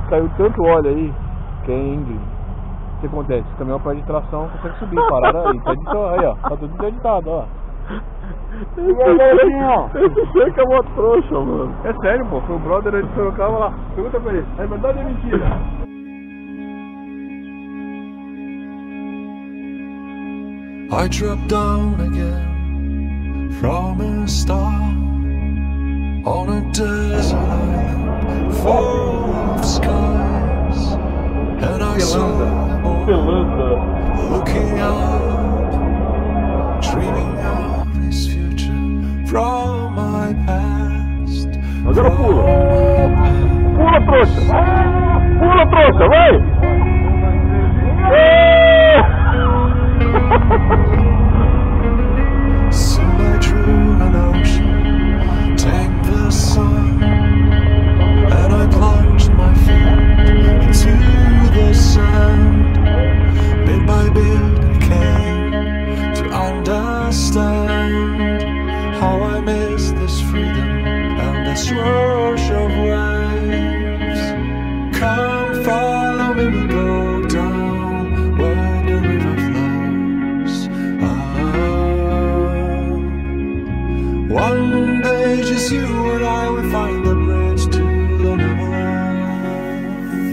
caiu tanto óleo aí, que é íngreme. O que acontece? O caminhão perde tração, consegue subir, pararam aí. Tá editado, aí, ó. Tá tudo editado, ó. Esse cerca é uma trouxa, mano. É sério, pô. Foi o brother aí de Sorocaba lá. Pergunta pra ele. É verdade ou é mentira? I dropped down again from a star on a desert island full of skies, and I saw looking up, dreaming of his future from my past. Agora pula! Pula, trouxa! Pula, trouxa, vai! Soon I drew an ocean, tamed the sun, and I plunged my feet into the sand. Bit by bit I came to understand how I miss this freedom and this rush of waves. Come follow me, we'll go down where the river flows. One day just you and I will find the bridge to the Neverland.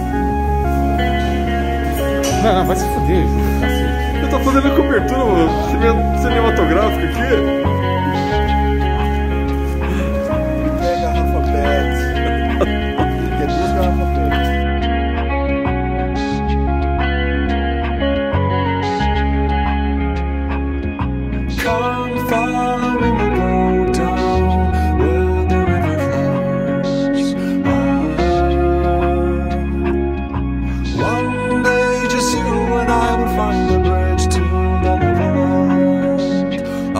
Não, vai se fuder, Júlio, cacete. Eu tô fazendo a cobertura, mano, cinematográfica aqui. Pega a garrafa PET. Quer duas garrafas PET. Come follow me, we'll go down where the river flows. One day just you and I will find the bridge to the Neverland. Oh,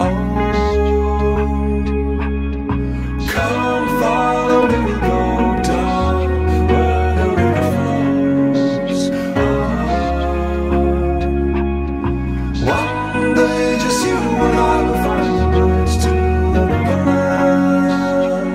come follow me, we'll go down where the river flows. One day just you and I will find the bridge to the Neverland.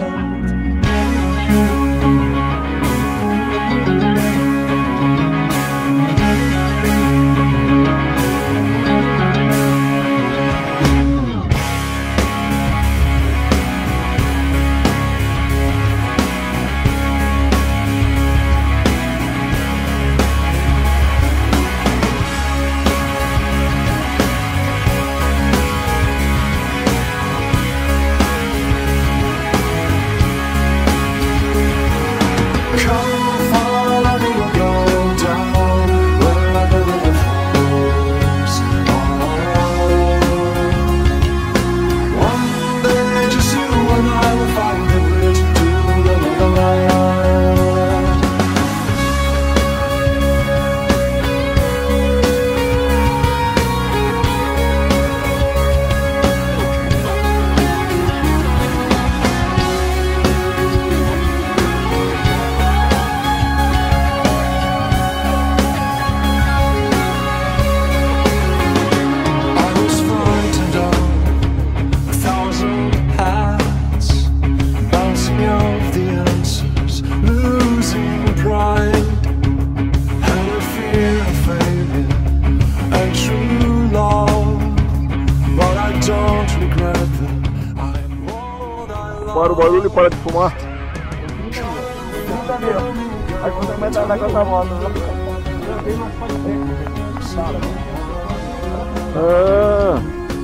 Come follow me, we'll go down where the river flows. One day just you and I will find the bridge to the Neverland. I was frightened of 1,000 hats, bouncing off the answers, losing pride, had a fear of failure and true love, but I don't regret them. I'm what I love. Para o barulho e para de fumar. Aí você vai andar com essa moto, né? Ah,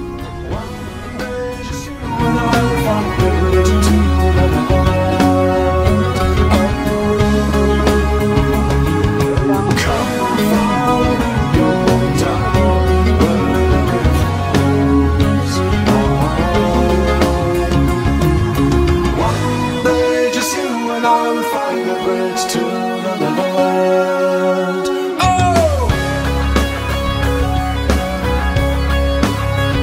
One day just you and I will find the bridge to the Neverland. Oh!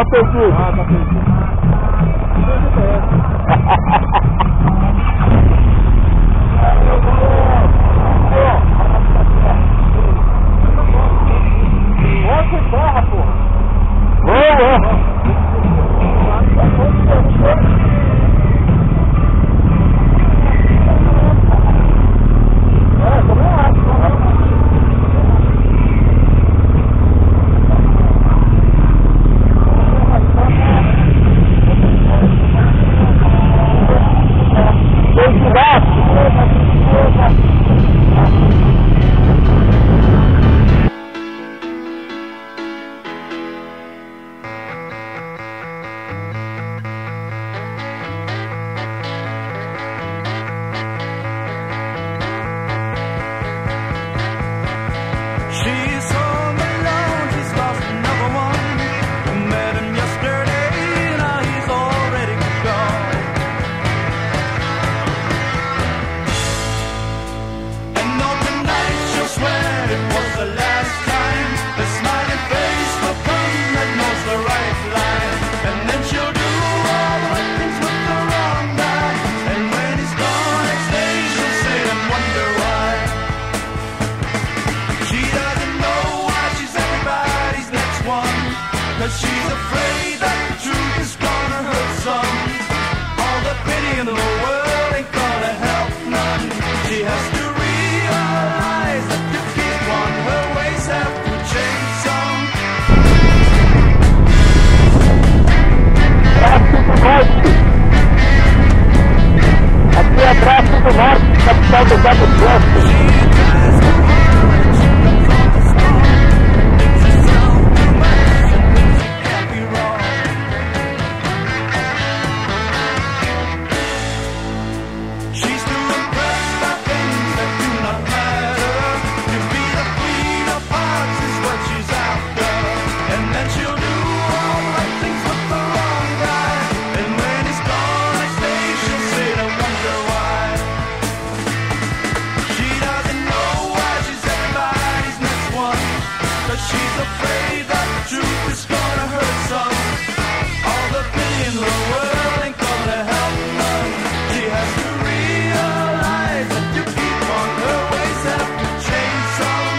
perdido. Ah, tá perdido. Onde terra, porra? She's afraid that the truth is gonna hurt some. All the pity in the world ain't gonna help none. She has to realize that to keep on her ways have to change some. Aqui é Braço do Norte, capital do Cabo Branco. She's afraid that the truth is gonna hurt some. All the pity in the world ain't gonna help none. She has to realize that to keep on her ways have to change some.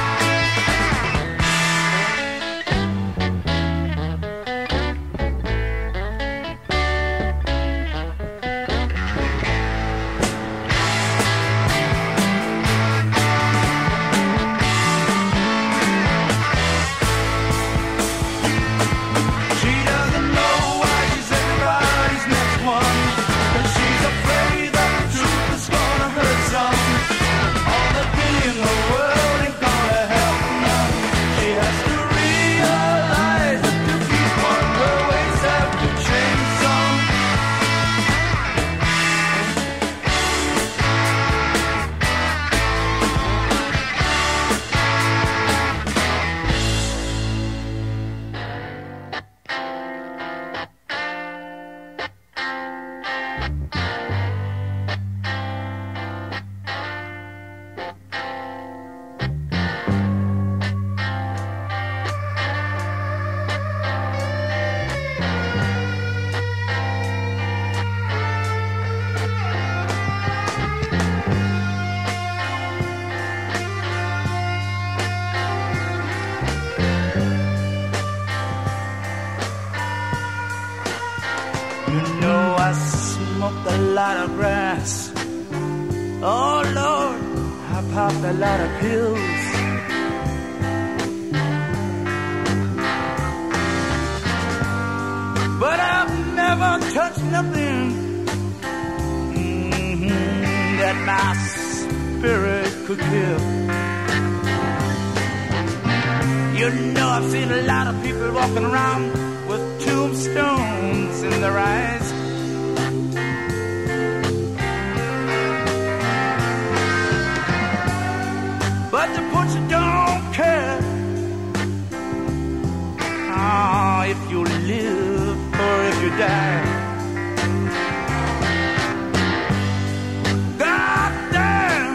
You know I smoked a lot of grass. Oh Lord, I popped a lot of pills. But I've never touched nothing that my spirit could kill. You know I've seen a lot of people walking around with tombstones in their eyes. But the butcher don't care if you live or if you die. God damn,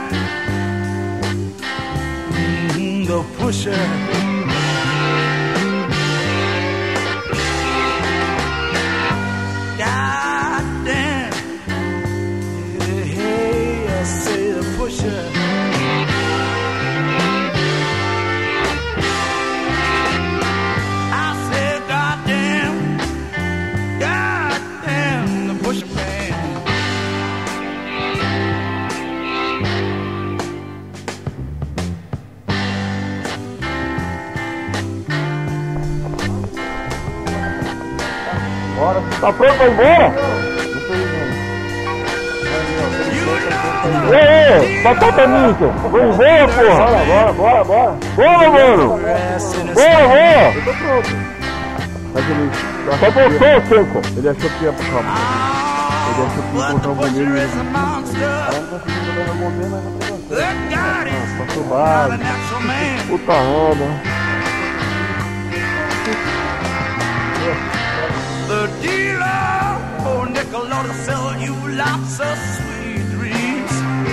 the pusher. Tá pronto pra ir embora? Ei, batata Níquel! Vamos embora, porra! Bora! Bora, mano! Bora! Eu tô pronto. Mas ele... Só gostou, Seco! Ele achou que ia pra calma. Ele achou que ia encontrar o bombeiro e ele não conseguiu jogar no bombeiro, mas não pegou. Passou base. Puta merda! The dealer, oh nickel, ought to sell you lots of sweet dreams.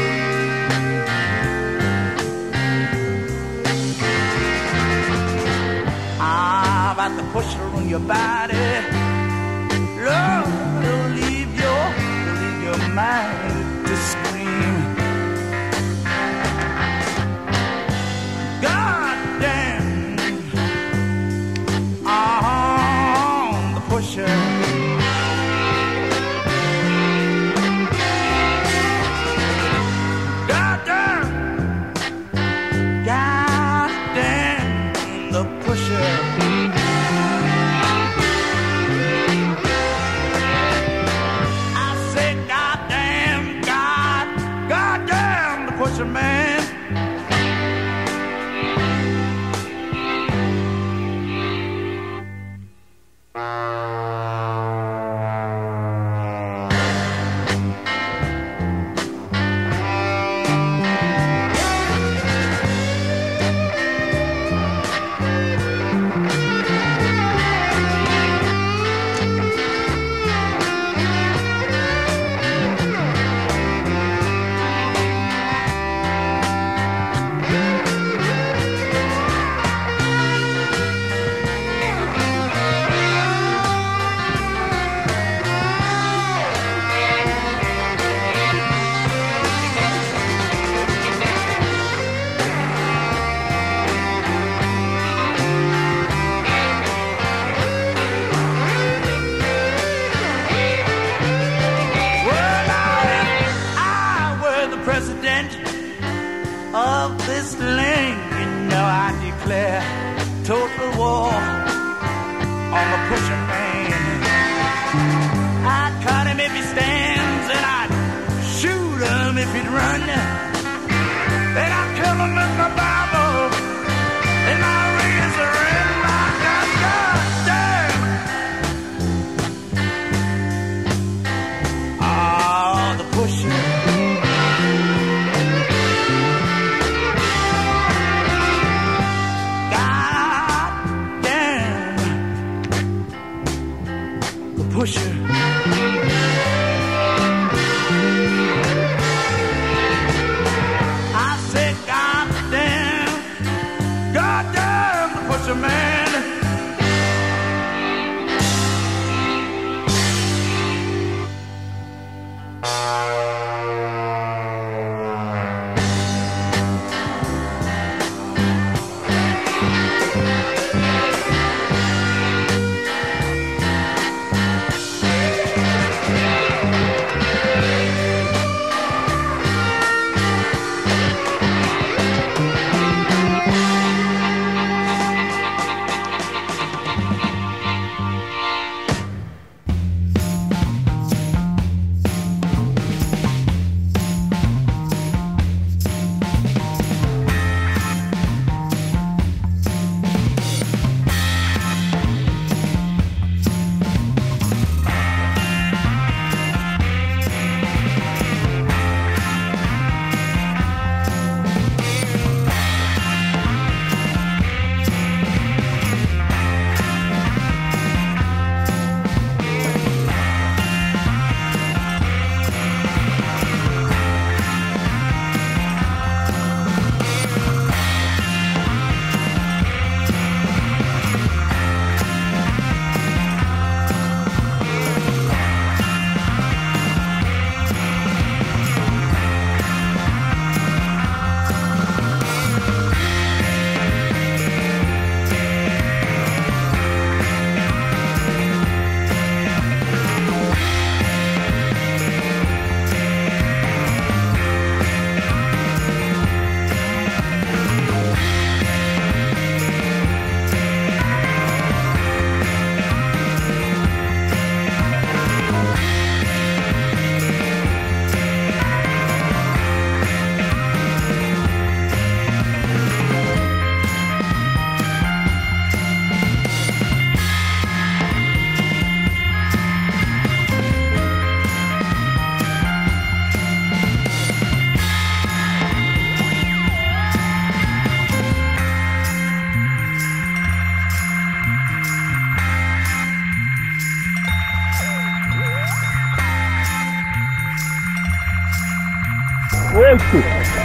I've got the pusher on your body. Love will leave your mind to scream. God damn, the pusher. God damn, the pusher. Man, of this land, you know I declare total war on the pusher man. I'd cut him if he stands, and I'd shoot him if he'd run. Then I'd kill him with my Bible and my razor and my goddamn. Oh, the pusher. Pusher. I said, goddamn, the pusher man.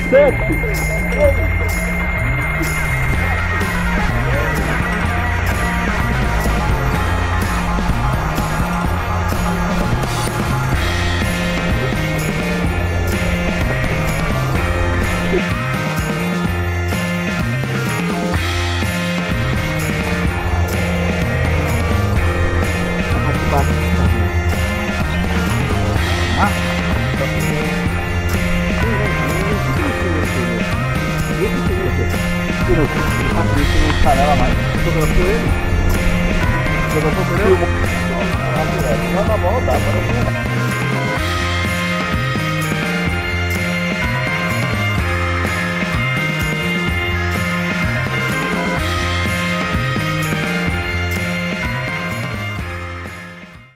Canela mais. Fotografou ele? Fotografou ele? Não, na bola dá, para